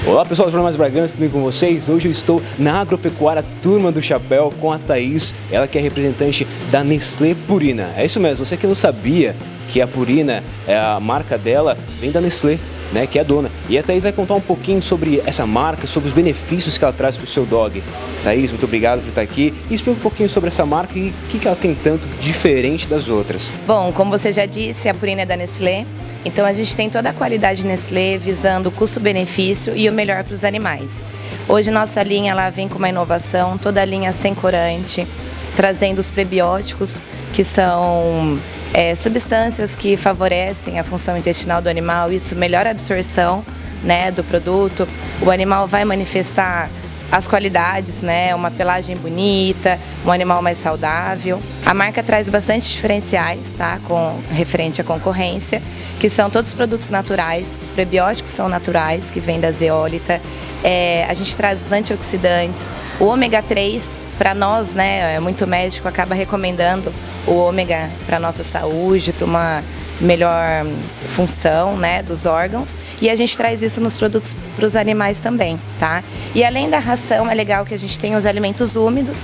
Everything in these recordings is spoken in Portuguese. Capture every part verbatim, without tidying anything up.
Olá pessoal, eu sou o Jonas Bragança, tudo bem com vocês? Hoje eu estou na Agropecuária Turma do Chapéu com a Thaís, ela que é representante da Nestlé Purina. É isso mesmo, você que não sabia que a Purina, a marca dela, vem da Nestlé, né, que é a dona. E a Thaís vai contar um pouquinho sobre essa marca, sobre os benefícios que ela traz para o seu dog. Thaís, muito obrigado por estar aqui. E explica um pouquinho sobre essa marca e o que, que ela tem tanto diferente das outras. Bom, como você já disse, a Purina é da Nestlé. Então a gente tem toda a qualidade Nestlé visando o custo-benefício e o melhor para os animais. Hoje nossa linha ela vem com uma inovação, toda a linha sem corante, trazendo os prebióticos, que são é, substâncias que favorecem a função intestinal do animal, isso melhora a absorção, né, do produto, o animal vai manifestar as qualidades, né, uma pelagem bonita, um animal mais saudável. A marca traz bastante diferenciais, tá, com referente à concorrência, que são todos os produtos naturais, os prebióticos são naturais, que vêm da zeólita, é, a gente traz os antioxidantes, o ômega três, para nós, né, muito médico acaba recomendando o ômega para nossa saúde, para uma melhor função, né, dos órgãos, e a gente traz isso nos produtos para os animais também, tá? E além da ração, é legal que a gente tem os alimentos úmidos,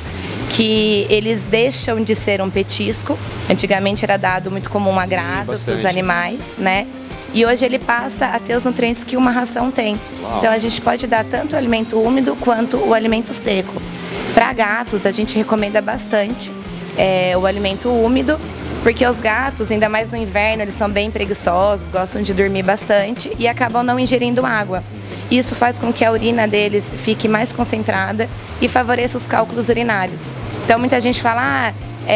que eles deixam de ser um petisco. Antigamente era dado muito como um agrado para os animais, né? E hoje ele passa a ter os nutrientes que uma ração tem. Uau. Então a gente pode dar tanto o alimento úmido quanto o alimento seco. Para gatos a gente recomenda bastante é, o alimento úmido, porque os gatos, ainda mais no inverno, eles são bem preguiçosos, gostam de dormir bastante e acabam não ingerindo água. Isso faz com que a urina deles fique mais concentrada e favoreça os cálculos urinários. Então muita gente fala, ah,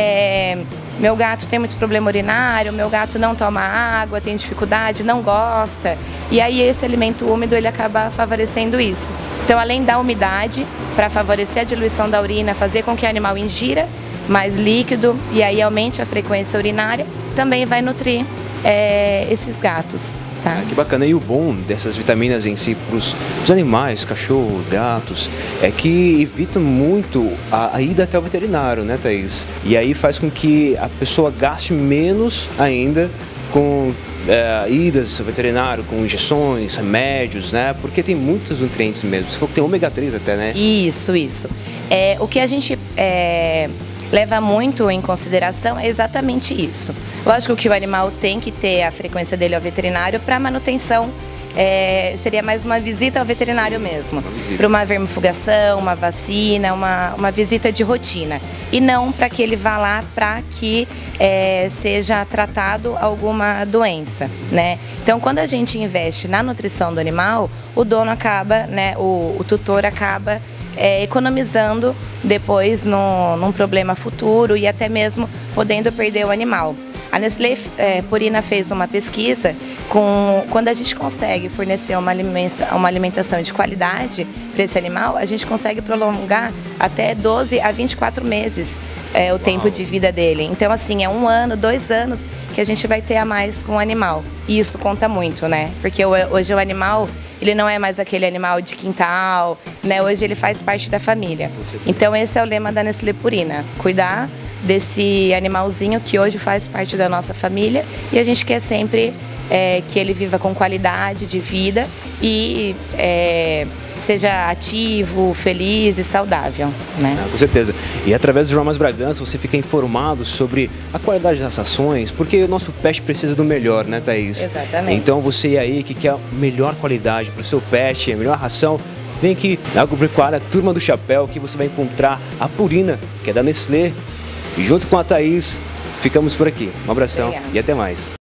é, meu gato tem muito problema urinário, meu gato não toma água, tem dificuldade, não gosta. E aí esse alimento úmido ele acaba favorecendo isso. Então além da umidade, para favorecer a diluição da urina, fazer com que o animal ingira mais líquido e aí aumente a frequência urinária, também vai nutrir é, esses gatos. Tá? Ah, que bacana. E o bom dessas vitaminas em si para os animais, cachorro, gatos, é que evita muito a, a ida até o veterinário, né, Thaís? E aí faz com que a pessoa gaste menos ainda com é, idas ao veterinário, com injeções, remédios, né? Porque tem muitos nutrientes mesmo. Você falou que tem ômega três até, né? Isso, isso. É, o que a gente é, leva muito em consideração é exatamente isso. Lógico que o animal tem que ter a frequência dele ao veterinário para manutenção, é, seria mais uma visita ao veterinário mesmo, para uma vermifugação, uma vacina, uma, uma visita de rotina, e não para que ele vá lá para que é, seja tratado alguma doença, né? Então quando a gente investe na nutrição do animal, o dono acaba, né, o, o tutor acaba É, economizando depois no, num problema futuro e até mesmo podendo perder o animal. A Nestlé é, Purina fez uma pesquisa com quando a gente consegue fornecer uma, alimenta, uma alimentação de qualidade para esse animal, a gente consegue prolongar até doze a vinte e quatro meses é, o tempo de vida dele. Então assim, é um ano, dois anos que a gente vai ter a mais com o animal. E isso conta muito, né? Porque hoje o animal, ele não é mais aquele animal de quintal, né? Hoje ele faz parte da família. Então esse é o lema da Nestlé Purina, cuidar desse animalzinho que hoje faz parte da nossa família e a gente quer sempre é, que ele viva com qualidade de vida e é, seja ativo, feliz e saudável, né? Ah, com certeza. E através do Jonas Bragança você fica informado sobre a qualidade das rações, porque o nosso pet precisa do melhor, né, Thaís? Exatamente. Então você aí que quer a melhor qualidade para o seu pet, a melhor ração, vem aqui na Agropecuária Turma do Chapéu, que você vai encontrar a Purina, que é da Nestlé. E junto com a Thaís, ficamos por aqui. Um abração. Obrigada. E até mais.